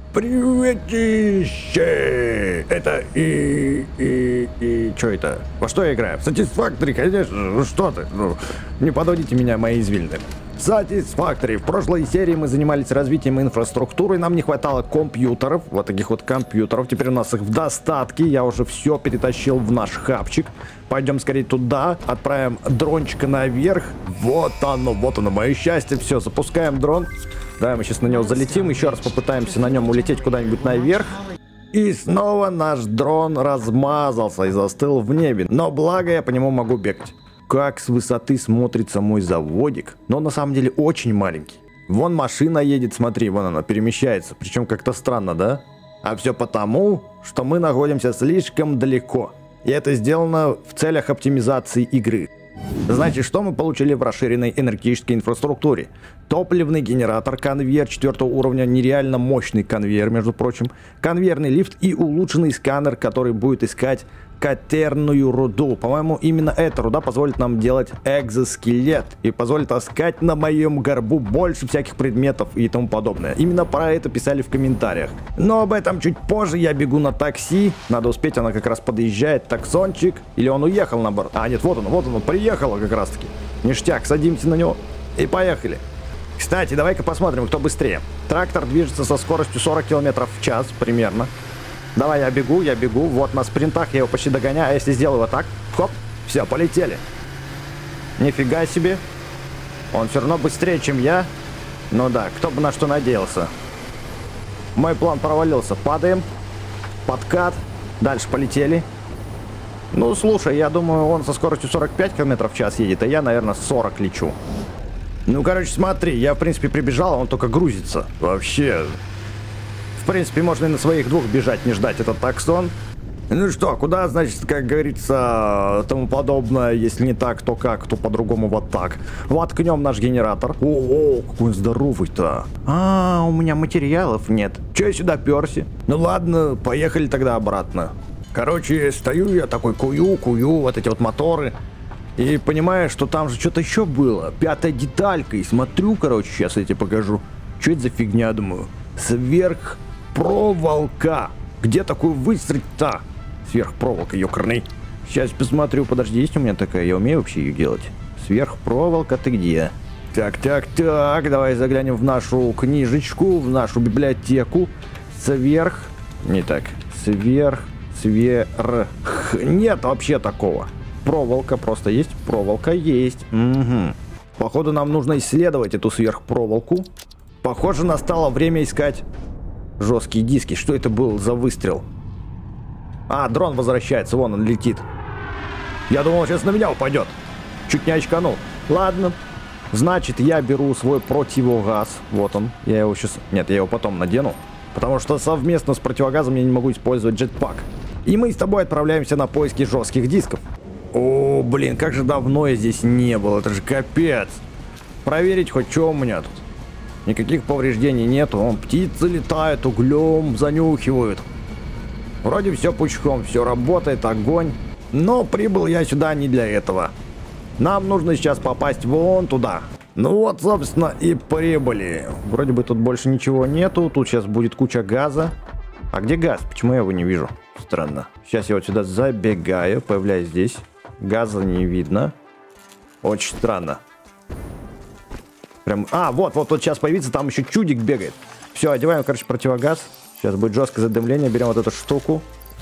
Приветище! Это что это? Во что я играю? В Satisfactory, конечно. Ну что ты? Ну, не подводите меня, мои извилины. Satisfactory. В прошлой серии мы занимались развитием инфраструктуры, нам не хватало компьютеров, вот таких вот компьютеров. Теперь у нас их в достатке, я уже все перетащил в наш хабчик. Пойдем скорее туда, отправим дрончика наверх. Вот оно, мое счастье. Все, запускаем дрон. Давай мы сейчас на него залетим, еще раз попытаемся на нем улететь куда-нибудь наверх. И снова наш дрон размазался и застыл в небе, но благо я по нему могу бегать. Как с высоты смотрится мой заводик, но на самом деле очень маленький. Вон машина едет, смотри, вон она перемещается, причем как-то странно, да? А все потому, что мы находимся слишком далеко. И это сделано в целях оптимизации игры. Значит, что мы получили в расширенной энергетической инфраструктуре? Топливный генератор, конвейер 4 уровня, нереально мощный конвейер, между прочим, конвейерный лифт и улучшенный сканер, который будет искать катерную руду. По-моему, именно эта руда позволит нам делать экзоскелет и позволит таскать на моем горбу больше всяких предметов и тому подобное. Именно про это писали в комментариях. Но об этом чуть позже. Я бегу на такси. Надо успеть, она как раз подъезжает. Таксончик. Или он уехал наоборот? А, нет, вот он, приехала как раз таки. Ништяк, садимся на него и поехали. Кстати, давай-ка посмотрим, кто быстрее. Трактор движется со скоростью 40 км в час примерно. Давай, я бегу. Вот на спринтах я его почти догоняю. А если сделаю вот так, хоп, все, полетели. Нифига себе. Он все равно быстрее, чем я. Ну да, кто бы на что надеялся. Мой план провалился. Падаем. Подкат. Дальше полетели. Ну, слушай, я думаю, он со скоростью 45 км в час едет, а я, наверное, 40 лечу. Ну, короче, смотри, я, в принципе, прибежал, а он только грузится. Вообще... В принципе, можно и на своих двух бежать, не ждать этот таксон. Ну что, куда, значит, как говорится, тому подобное, если не так, то как, то по-другому вот так. Воткнем наш генератор. О, какой он здоровый-то. А, у меня материалов нет. Че я сюда перся? Ну ладно, поехали тогда обратно. Короче, стою я такой, кую вот эти вот моторы. И понимаю, что там же что-то еще было. 5-я деталька. И смотрю, короче, сейчас я тебе покажу. Что это за фигня, думаю. Сверхпроволока. Где такую выстроить-то? Сверхпроволока, ёкарный. Сейчас посмотрю, подожди, есть у меня такая? Я умею вообще ее делать? Сверхпроволока, ты где? Так, давай заглянем в нашу книжечку, в нашу библиотеку. Не так. Сверх. Нет вообще такого. Проволока просто есть? Проволока есть. Угу. Походу нам нужно исследовать эту сверхпроволоку. Похоже, настало время искать жесткие диски. Что это был за выстрел? А, дрон возвращается, вон он летит. Я думал, сейчас на меня упадет. Чуть не очканул. Ладно. Значит, я беру свой противогаз. Вот он. Я его сейчас... Нет, я его потом надену. Потому что совместно с противогазом я не могу использовать джетпак. И мы с тобой отправляемся на поиски жестких дисков. О, блин, как же давно я здесь не был. Это же капец. Проверить хоть что у меня тут. Никаких повреждений нету. Вон, птицы летают, углем занюхивают. Вроде все пучком, все работает, огонь. Но прибыл я сюда не для этого. Нам нужно сейчас попасть вон туда. Ну вот, собственно, и прибыли. Вроде бы тут больше ничего нету. Тут сейчас будет куча газа. А где газ? Почему я его не вижу? Странно. Сейчас я вот сюда забегаю, появляюсь здесь. Газа не видно. Очень странно. Прям... А, вот сейчас появится, там еще чудик бегает. Все, одеваем, короче, противогаз. Сейчас будет жесткое задымление. Берем вот эту штуку.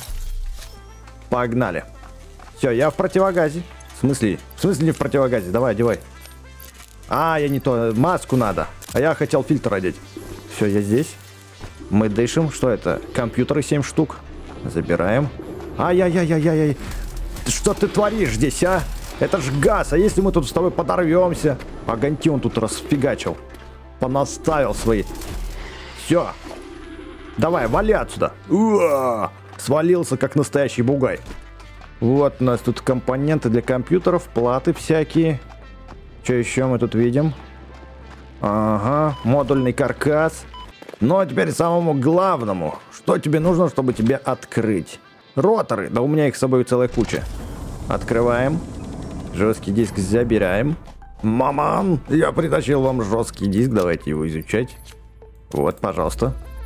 Погнали. Все, я в противогазе. В смысле не в противогазе? Давай, одевай. А, я не то. Маску надо. А я хотел фильтр одеть. Все, я здесь. Мы дышим. Что это? Компьютеры 7 штук. Забираем. Ай-яй-яй-яй-яй. Что ты творишь здесь, а? Это ж газ. А если мы тут с тобой подорвемся? Огоньки он тут расфигачил. Понаставил свои. Все. Давай, вали отсюда. Уа! Свалился, как настоящий бугай. Вот у нас тут компоненты для компьютеров, платы всякие. Что еще мы тут видим? Ага, модульный каркас. Ну а теперь самому главному. Что тебе нужно, чтобы тебе открыть? Роторы. Да у меня их с собой целая куча. Открываем. Жесткий диск забираем. Маман, я притащил вам жесткий диск. Давайте его изучать. Вот, пожалуйста.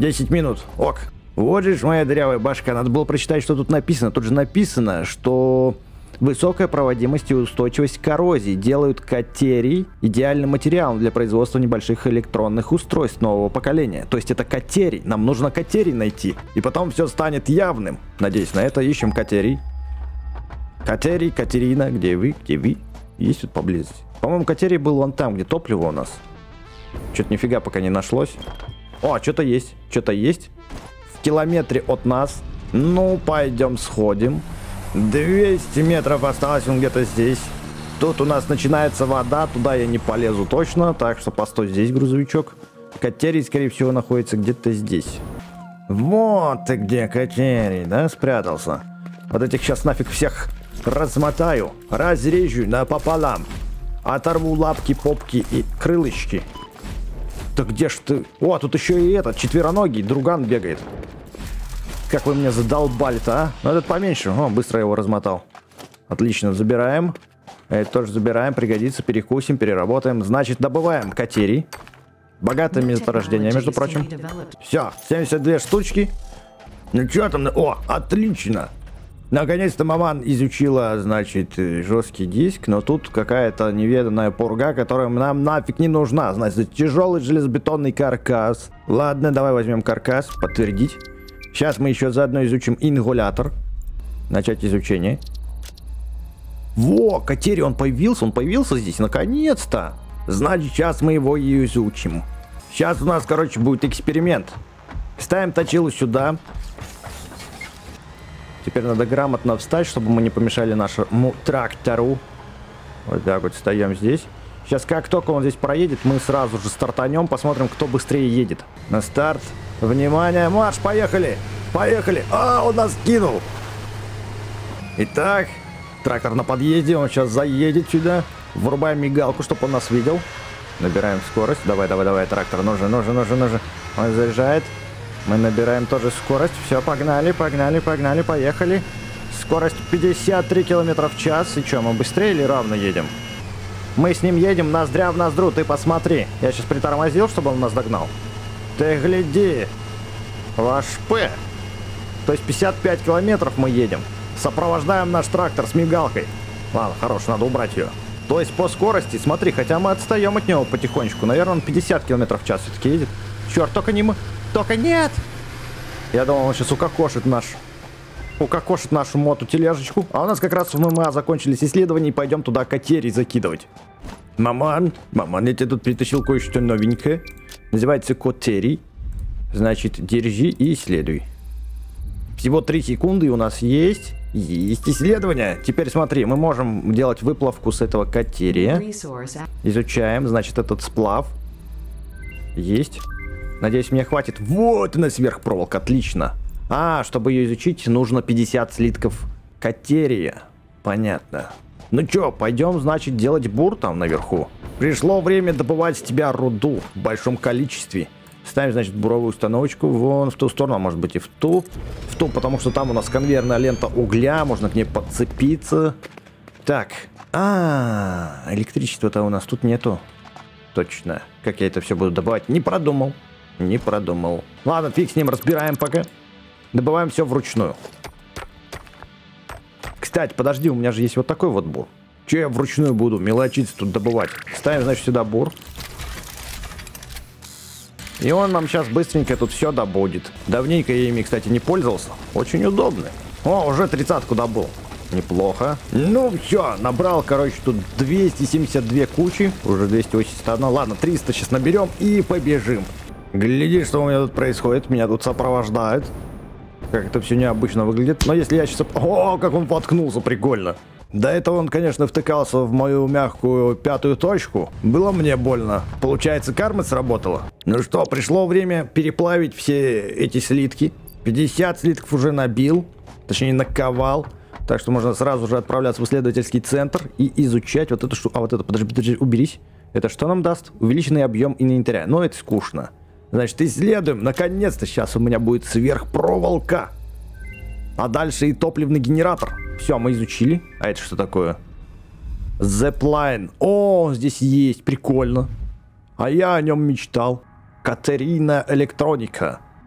10 минут. Ок. Вот же ж моя дырявая башка. Надо было прочитать, что тут написано. Тут же написано, что высокая проводимость и устойчивость к коррозии делают катерий идеальным материалом для производства небольших электронных устройств нового поколения. То есть это катерий. Нам нужно катерий найти. И потом все станет явным. Надеюсь, на это ищем катерий. Катерий, Катерина, где вы? Где вы? Есть тут поблизости? По-моему, катерий был вон там, где топливо у нас. Что-то нифига пока не нашлось. О, что-то есть. Что-то есть. В километре от нас. Ну, пойдем сходим. 200 метров осталось, он где-то здесь. Тут у нас начинается вода, туда я не полезу точно. Так что постой здесь, грузовичок. Катерий, скорее всего, находится где-то здесь. Вот ты где, катерий, да, спрятался. Вот этих сейчас нафиг всех размотаю, разрежу напополам. Оторву лапки, попки и крылышки. Да где ж ты? О, тут еще и этот, четвероногий, друган бегает. Как вы меня задолбали-то, а? Ну, этот поменьше. О, быстро его размотал. Отлично, забираем. Это тоже забираем, пригодится, перекусим, переработаем. Значит, добываем катерий. Богатое месторождение, между прочим. Все, 72 штучки. Ну, что там? О, отлично. Наконец-то маман изучила, значит, жесткий диск, но тут какая-то неведанная пурга, которая нам нафиг не нужна. Значит, тяжелый железобетонный каркас. Ладно, давай возьмем каркас, подтвердить. Сейчас мы еще заодно изучим ингулятор. Начать изучение. Во, катерий, он появился здесь, наконец-то. Значит, сейчас мы его и изучим. Сейчас у нас, короче, будет эксперимент. Ставим точилу сюда. Теперь надо грамотно встать, чтобы мы не помешали нашему трактору. Вот так вот встаем здесь. Сейчас, как только он здесь проедет, мы сразу же стартанем, посмотрим, кто быстрее едет. На старт. Внимание, марш, поехали! Поехали! А, он нас кинул! Итак, трактор на подъезде, он сейчас заедет сюда. Врубаем мигалку, чтобы он нас видел. Набираем скорость. Давай, трактор, ну же. Он заряжает. Мы набираем тоже скорость. Все, погнали, поехали. Скорость 53 км в час. И что, мы быстрее или равно едем? Мы с ним едем ноздря в ноздрю, ты посмотри. Я сейчас притормозил, чтобы он нас догнал. Ты гляди. Ваш П. То есть 55 километров мы едем. Сопровождаем наш трактор с мигалкой. Ладно, хорош, надо убрать ее. То есть по скорости, смотри, хотя мы отстаем от него потихонечку. Наверное, он 50 километров в час все-таки едет. Черт, только не мы. Только нет! Я думал, он сейчас укокошит нашу моту-тележечку. А у нас как раз в ММА закончились исследования, и пойдем туда катерий закидывать. Маман, я тебе тут притащил кое-что новенькое. Называется катерий. Значит, держи и исследуй. Всего 3 секунды, и у нас есть исследование. Теперь смотри, мы можем делать выплавку с этого катерия. Изучаем, значит, этот сплав. Есть. Надеюсь, мне хватит. Вот она, сверхпроволока, отлично. А, чтобы ее изучить, нужно 50 слитков катерия. Понятно. Ну чё, пойдем, значит, делать бур там наверху. Пришло время добывать с тебя руду в большом количестве. Ставим, значит, буровую установочку вон в ту сторону, а может быть и в ту. Потому что там у нас конвейерная лента угля, можно к ней подцепиться. Так, электричества-то у нас тут нету. Точно. Как я это все буду добывать? Не продумал. Ладно, фиг с ним, разбираем пока. Добываем все вручную. Кстати, подожди, у меня же есть вот такой вот бур. Че я вручную буду мелочиться тут добывать? Ставим, значит, сюда бур. И он нам сейчас быстренько тут все добудет. Давненько я ими, кстати, не пользовался. Очень удобно. О, уже 30-ку добыл. Неплохо. Ну все, набрал, короче, тут 272 кучи. Уже 281. Ладно, 300 сейчас наберем и побежим. Гляди, что у меня тут происходит. Меня тут сопровождают. Как это все необычно выглядит. Но если я сейчас... О, как он воткнулся, прикольно. До этого он, конечно, втыкался в мою мягкую 5-ю точку. Было мне больно. Получается, карма сработала. Ну что, пришло время переплавить все эти слитки. 50 слитков уже набил. Точнее, наковал. Так что можно сразу же отправляться в исследовательский центр и изучать вот эту штуку. А вот это, подожди, уберись. Это что нам даст? Увеличенный объем инвентаря. Но это скучно. Значит, исследуем. Наконец-то сейчас у меня будет сверхпроволока. А дальше и топливный генератор. Все, мы изучили. А это что такое? Zepline. О, здесь есть. Прикольно. А я о нем мечтал. Катерина электроника.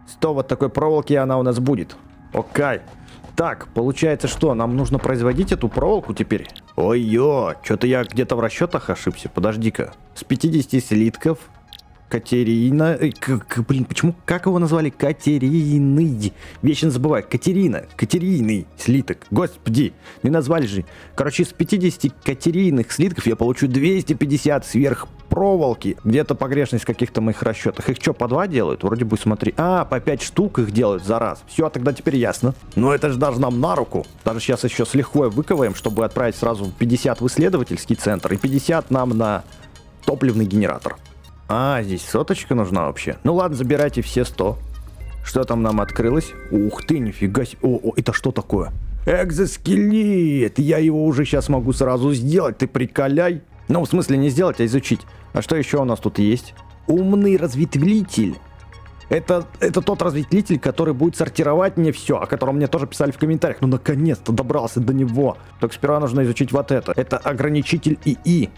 100 вот такой проволоки, и она у нас будет. Окей. Так, получается что? Нам нужно производить эту проволоку теперь? Ой-ё, что-то я где-то в расчетах ошибся. Подожди-ка. С 50 слитков. Катерина... Блин, почему? Как его назвали? Катериный. Вечно забываю. Катериный слиток. Господи, не назвали же. Короче, с 50 катерийных слитков я получу 250 сверхпроволоки. Где-то погрешность в каких-то моих расчетах. Их что, по 2 делают? Вроде бы, смотри. А, по 5 штук их делают за раз. Все, тогда теперь ясно. Но это же даже нам на руку. Даже сейчас еще с лихвой выковаем, чтобы отправить сразу 50 в исследовательский центр и 50 нам на топливный генератор. А, здесь соточка нужна вообще. Ну ладно, забирайте все 100. Что там нам открылось? Ух ты, нифига себе. О, это что такое? Экзоскелет! Я его уже сейчас могу сразу сделать, ты приколяй. Ну, в смысле не сделать, а изучить. А что еще у нас тут есть? Умный разветвитель. Это тот разветвитель, который будет сортировать мне все, о котором мне тоже писали в комментариях. Ну, наконец-то добрался до него. Только сперва нужно изучить вот это. Это ограничитель ИИ.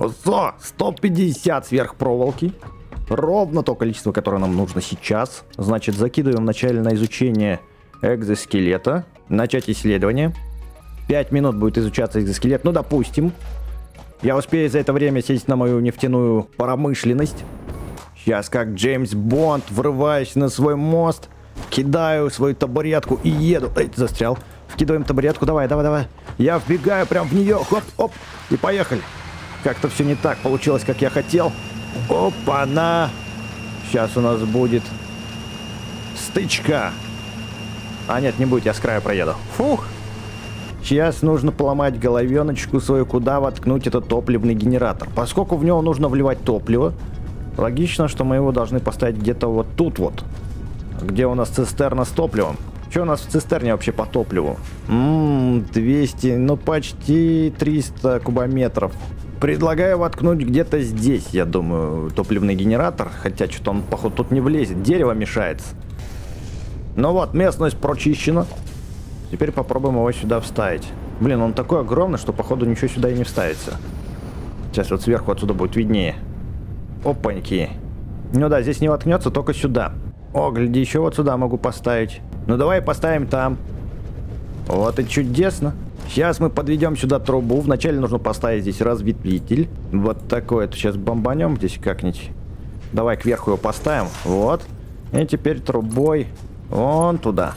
150 сверхпроволоки. Ровно то количество, которое нам нужно сейчас. Значит, закидываем вначале на изучение экзоскелета. Начать исследование. 5 минут будет изучаться экзоскелет. Ну, допустим. Я успею за это время сесть на мою нефтяную промышленность. Сейчас, как Джеймс Бонд, врываюсь на свой мост. Кидаю свою табуретку и еду. Эй, застрял. Вкидываем табуретку. Давай. Я вбегаю прям в нее. Хоп. И поехали. Как-то все не так получилось, как я хотел. Опа-на! Сейчас у нас будет стычка. А нет, не будет, я с края проеду. Фух! Сейчас нужно поломать головеночку свою, куда воткнуть этот топливный генератор. Поскольку в него нужно вливать топливо, логично, что мы его должны поставить где-то вот тут вот. Где у нас цистерна с топливом. Что у нас в цистерне вообще по топливу? 200, ну почти 300 кубометров. Предлагаю воткнуть где-то здесь, я думаю, топливный генератор. Хотя что-то он, походу, тут не влезет. Дерево мешается. Ну вот, местность прочищена. Теперь попробуем его сюда вставить. Блин, он такой огромный, что, походу, ничего сюда и не вставится. Сейчас вот сверху отсюда будет виднее. Опаньки. Ну да, здесь не воткнется, только сюда. О, гляди, еще вот сюда могу поставить. Ну давай поставим там. Вот и чудесно. Сейчас мы подведем сюда трубу. Вначале нужно поставить здесь разветвитель. Вот такой. Это сейчас бомбанем здесь как-нибудь. Давай кверху его поставим. Вот. И теперь трубой вон туда.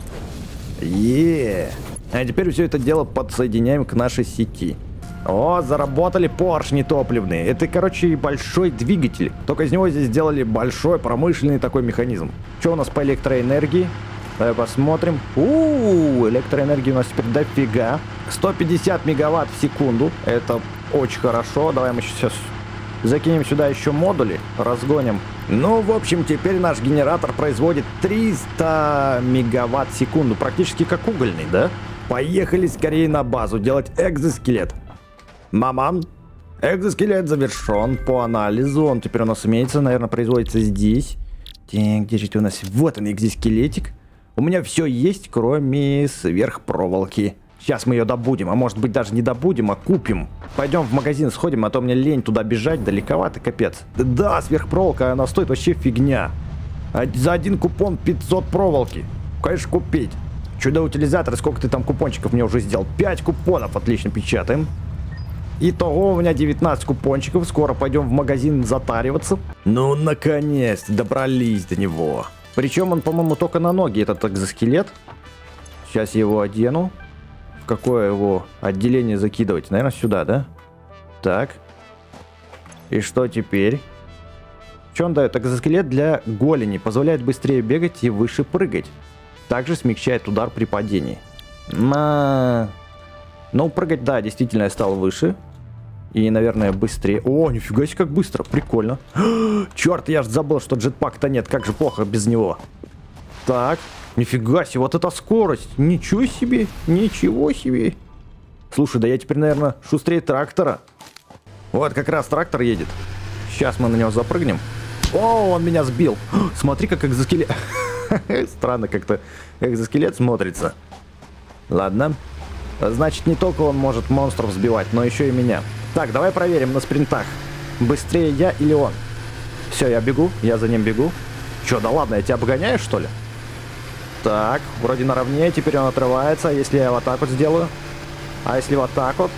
А теперь все это дело подсоединяем к нашей сети. О, заработали поршни топливные. Это, короче, большой двигатель. Только из него здесь сделали большой промышленный такой механизм. Что у нас по электроэнергии? Давай посмотрим. Электроэнергии у нас теперь дофига. 150 мегаватт в секунду. Это очень хорошо. Давай мы сейчас закинем сюда еще модули. Разгоним. Ну, в общем, теперь наш генератор производит 300 мегаватт в секунду. Практически как угольный, да? Поехали скорее на базу делать экзоскелет. Маман. Экзоскелет завершен по анализу. Он теперь у нас имеется, наверное, производится здесь. Где же это у нас? Вот он, экзоскелетик. У меня все есть, кроме сверхпроволоки. Сейчас мы ее добудем, а может быть даже не добудем, а купим. Пойдем в магазин сходим, а то мне лень туда бежать, далековато, капец. Да, сверхпроволока, она стоит вообще фигня. За один купон 500 проволоки. Конечно, купить. Чудо-утилизатор, сколько ты там купончиков мне уже сделал? 5 купонов, отлично, печатаем. Итого у меня 19 купончиков, скоро пойдем в магазин затариваться. Ну, наконец-то добрались до него. Причем он, по-моему, только на ноги, этот экзоскелет. Сейчас я его одену. В какое его отделение закидывать? Наверное, сюда, да? Так. И что теперь? Что он дает? Экзоскелет для голени. Позволяет быстрее бегать и выше прыгать. Также смягчает удар при падении. Ну, прыгать, да, действительно я стал выше. И, наверное, быстрее. О, нифига себе, как быстро. Прикольно. Черт, я же забыл, что джетпак-то нет. Как же плохо без него. Так. Нифига себе, вот эта скорость. Ничего себе. Ничего себе. Слушай, да я теперь, наверное, шустрее трактора. Вот как раз трактор едет. Сейчас мы на него запрыгнем. О, он меня сбил. Смотри, как экзоскелет. Странно как-то экзоскелет смотрится. Ладно. Значит, не только он может монстров сбивать, но еще и меня. Так, давай проверим на спринтах. Быстрее я или он? Все, я бегу, я за ним бегу. Че, да ладно, я тебя обгоняю, что ли? Так, вроде наравне, теперь он отрывается. А если я вот так вот сделаю? А если вот так вот?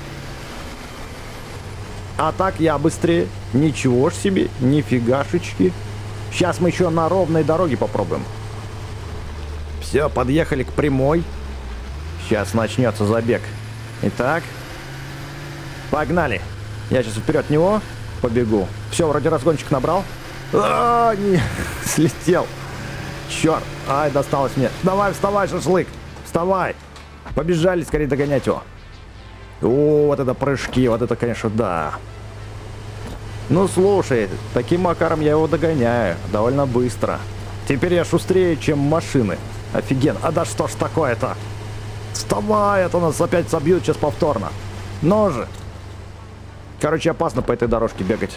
А так я быстрее. Ничего ж себе, нифигашечки. Сейчас мы еще на ровной дороге попробуем. Все, подъехали к прямой. Сейчас начнется забег. Итак, погнали. Я сейчас вперед него побегу. Все, вроде разгончик набрал. Не, слетел. Черт. Ай, досталось мне. Давай, вставай, шашлык. Вставай. Побежали скорее догонять его. О, вот это прыжки. Вот это, конечно, да. Ну, слушай, таким макаром я его догоняю. Довольно быстро. Теперь я шустрее, чем машины. Офигенно. А да что ж такое-то? Вставай, это нас опять собьют сейчас повторно. Ну же. Короче, опасно по этой дорожке бегать.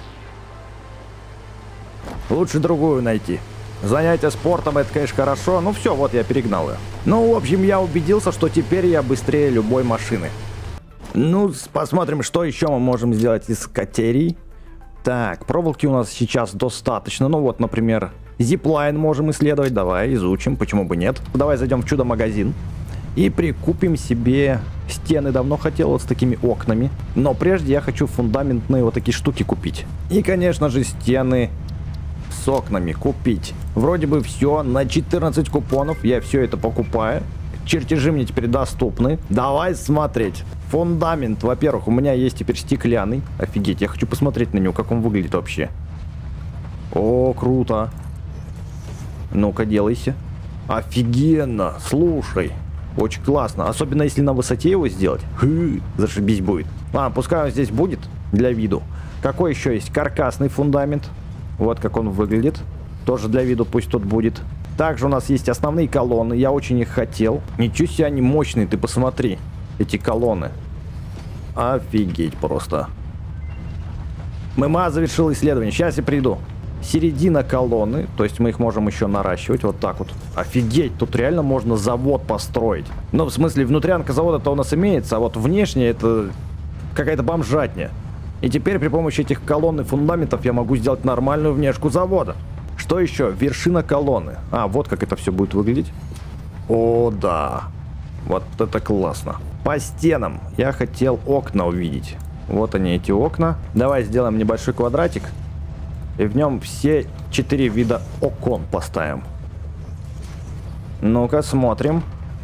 Лучше другую найти. Занятие спортом, это, конечно, хорошо. Ну все, вот я перегнал ее. Ну, в общем, я убедился, что теперь я быстрее любой машины. Ну, посмотрим, что еще мы можем сделать из катерий. Так, проволоки у нас сейчас достаточно. Ну вот, например, зиплайн можем исследовать. Давай, изучим, почему бы нет. Давай зайдем в чудо-магазин и прикупим себе стены. Давно хотел вот с такими окнами. Но прежде я хочу фундаментные вот такие штуки купить. И, конечно же, стены с окнами купить. Вроде бы все на 14 купонов. Я все это покупаю. Чертежи мне теперь доступны. Давай смотреть. Фундамент, во-первых, у меня есть теперь стеклянный. Офигеть, я хочу посмотреть на него, как он выглядит вообще. О, круто. Ну-ка, делайся. Офигенно, слушай. Очень классно. Особенно, если на высоте его сделать. Зашибись будет. Пускай он здесь будет для виду. Какой еще есть? Каркасный фундамент. Вот как он выглядит. Тоже для виду пусть тут будет. Также у нас есть основные колонны. Я очень их хотел. Ничего себе, они мощные, ты посмотри. Эти колонны. Офигеть просто. ММА завершил исследование. Сейчас я приду. Середина колонны. То есть мы их можем еще наращивать. Вот так вот. Офигеть, тут реально можно завод построить. Ну, в смысле, внутрянка завода-то у нас имеется. А вот внешне это какая-то бомжатня. И теперь при помощи этих колонн и фундаментов я могу сделать нормальную внешку завода. Что еще? Вершина колонны. Вот как это все будет выглядеть. О, да. Вот это классно. По стенам я хотел окна увидеть. Вот они, эти окна. Давай сделаем небольшой квадратик. И в нем все 4 вида окон поставим. Ну-ка, смотрим.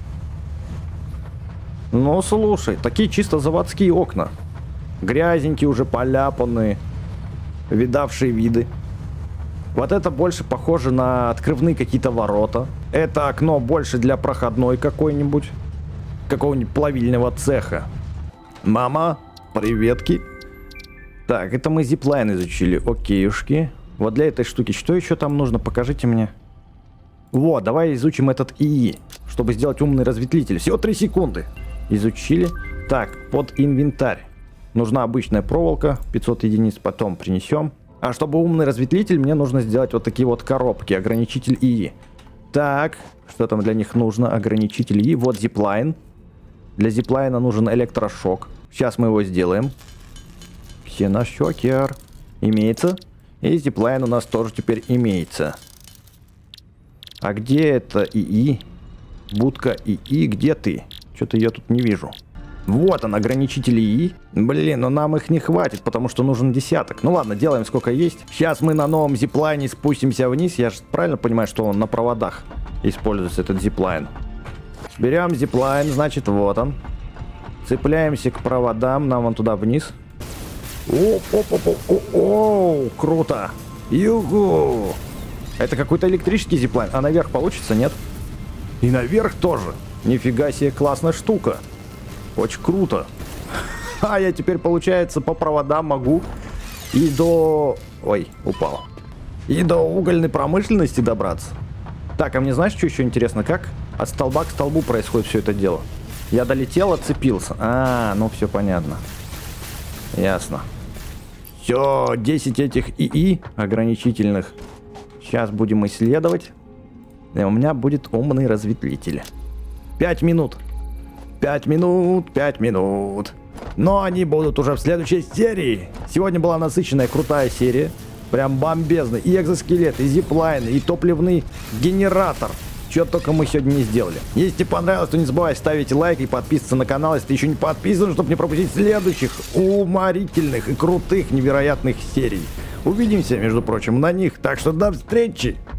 Ну, слушай, такие чисто заводские окна. Грязненькие уже, поляпанные. Видавшие виды. Вот это больше похоже на открывные какие-то ворота. Это окно больше для проходной какой-нибудь. Какого-нибудь плавильного цеха. Мама, приветки. Так, это мы зиплайн изучили. Окейушки. Вот для этой штуки что еще там нужно? Покажите мне. Вот, давай изучим этот ИИ, чтобы сделать умный разветвитель. Всего 3 секунды. Изучили. Так, под инвентарь. Нужна обычная проволока. 500 единиц потом принесем. А чтобы умный разветвитель, мне нужно сделать вот такие вот коробки. Ограничитель ИИ. Так, что там для них нужно? Ограничитель ИИ. Вот зиплайн. Для зиплайна нужен электрошок. Сейчас мы его сделаем. Ксеношокер. Имеется. И зиплайн у нас тоже теперь имеется. А где это ИИ? Будка ИИ, где ты? Что-то я тут не вижу. Вот он, ограничитель ИИ. Блин, но нам их не хватит, потому что нужен десяток. Ну ладно, делаем сколько есть. Сейчас мы на новом зиплайне спустимся вниз. Я же правильно понимаю, что он на проводах используется, этот зиплайн. Берем зиплайн, значит, вот он. Цепляемся к проводам, нам вон туда вниз. О, круто. Югу. Это какой-то электрический зиплайн. А наверх получится, нет? И наверх тоже. Нифига себе, классная штука. Очень круто. Я теперь, получается, по проводам могу и до... Ой, упал. И до угольной промышленности добраться. Так, а мне знаешь, что еще интересно? Как от столба к столбу происходит все это дело? Я долетел, отцепился. Ну все понятно. Ясно. Все, 10 этих ИИ ограничительных. Сейчас будем исследовать. И у меня будет умный разветвитель. 5 минут. 5 минут, 5 минут. Но они будут уже в следующей серии. Сегодня была насыщенная, крутая серия. Прям бомбезный. И экзоскелет, и зиплайн, и топливный генератор. что только мы сегодня не сделали. Если тебе понравилось, то не забывай ставить лайк и подписываться на канал, если ты еще не подписан, чтобы не пропустить следующих уморительных и крутых, невероятных серий. Увидимся, между прочим, на них, так что до встречи!